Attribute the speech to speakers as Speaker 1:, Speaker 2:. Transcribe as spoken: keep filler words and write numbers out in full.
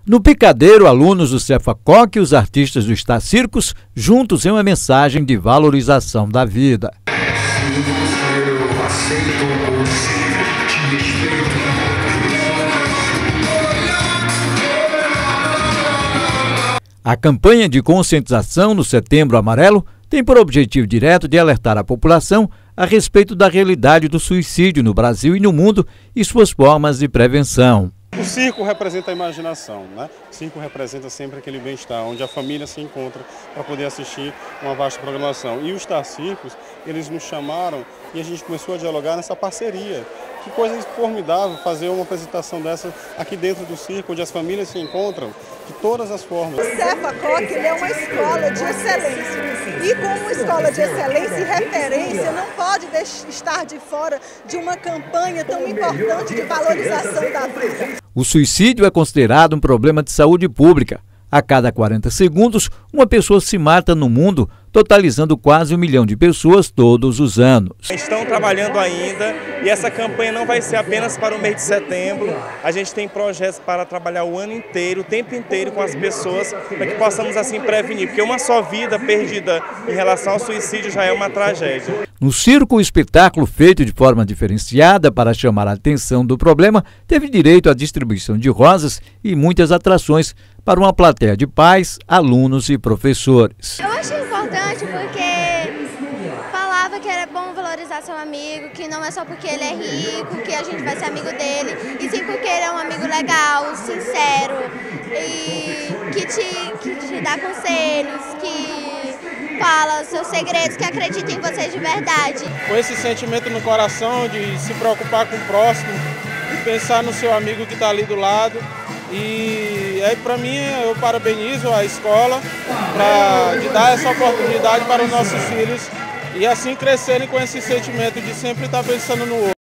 Speaker 1: No Picadeiro, alunos do Cefacoc e os artistas do Star Circus juntos em uma mensagem de valorização da vida. A campanha de conscientização no Setembro Amarelo tem por objetivo direto de alertar a população a respeito da realidade do suicídio no Brasil e no mundo e suas formas de prevenção.
Speaker 2: O circo representa a imaginação, né? O circo representa sempre aquele bem-estar, onde a família se encontra para poder assistir uma vasta programação. E os Star Circus, eles nos chamaram e a gente começou a dialogar nessa parceria. Que coisa formidável fazer uma apresentação dessa aqui dentro do circo, onde as famílias se encontram de todas as formas.
Speaker 3: O Cefacoc é uma escola de excelência. E como escola de excelência e referência, não pode estar de fora de uma campanha tão importante de valorização da vida.
Speaker 1: O suicídio é considerado um problema de saúde pública. A cada quarenta segundos, uma pessoa se mata no mundo, totalizando quase um milhão de pessoas todos os anos.
Speaker 4: Estão trabalhando ainda e essa campanha não vai ser apenas para o mês de setembro. A gente tem projetos para trabalhar o ano inteiro, o tempo inteiro com as pessoas, para que possamos assim prevenir, porque uma só vida perdida em relação ao suicídio já é uma tragédia.
Speaker 1: No circo, o espetáculo feito de forma diferenciada para chamar a atenção do problema teve direito à distribuição de rosas e muitas atrações para uma plateia de pais, alunos e professores.
Speaker 5: Eu achei importante porque falava que era bom valorizar seu amigo, que não é só porque ele é rico, que a gente vai ser amigo dele, e sim porque ele é um amigo legal, sincero, e que te, que te dá conselhos, que fala seus segredos, que acredita em você de verdade.
Speaker 6: Com esse sentimento no coração de se preocupar com o próximo, de pensar no seu amigo que está ali do lado. E aí, para mim, eu parabenizo a escola pra, de dar essa oportunidade para os nossos filhos e assim crescerem com esse sentimento de sempre estar pensando no outro.